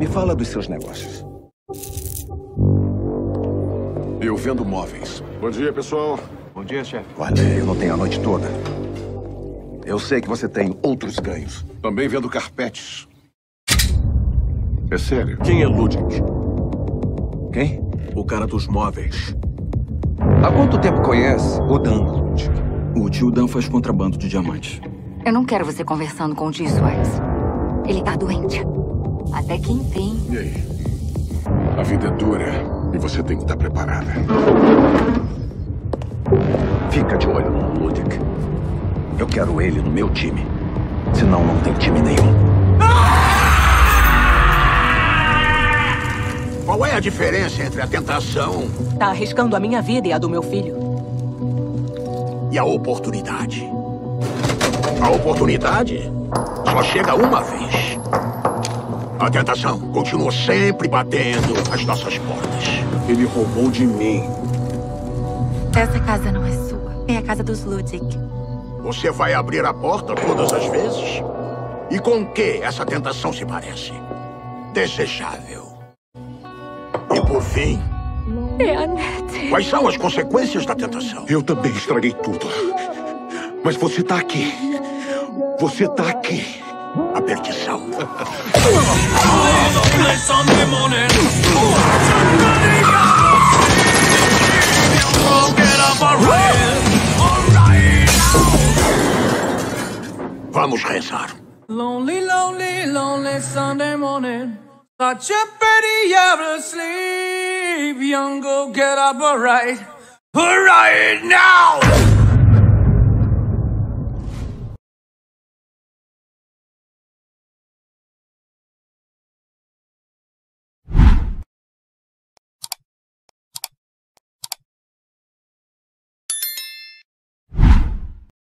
fala dos seus negócios. Eu vendo móveis. Bom dia, pessoal. Bom dia, chefe. Olha, eu não tenho a noite toda. Eu sei que você tem outros ganhos. Também vendo carpetes. É sério. Quem é Ludic? Quem? O cara dos móveis. Há quanto tempo conhece o Dan Ludic? O tio Dan faz contrabando de diamantes. Eu não quero você conversando com o tio Swartz. Ele tá doente. Até que enfim. E aí? A vida é dura e você tem que estar preparada. Fica de olho no Ludic. Eu quero ele no meu time. Senão não tem time nenhum. Qual é a diferença entre a tentação Tá arriscando a minha vida e a do meu filho. e a oportunidade? A oportunidade só chega uma vez. A tentação continua sempre batendo às nossas portas. Ele roubou de mim. Essa casa não é sua. É a casa dos Ludic. Você vai abrir a porta todas as vezes? E com que essa tentação se parece? Desejável. E por fim, É a Annette. quais são as consequências da tentação? Eu também estraguei tudo. Mas você tá aqui. Você tá aqui. A perdição. Vamos rezar. Lonely, lonely, lonely Sunday morning. Such a pretty hour to sleep. Young girl, get up alright. Alright now!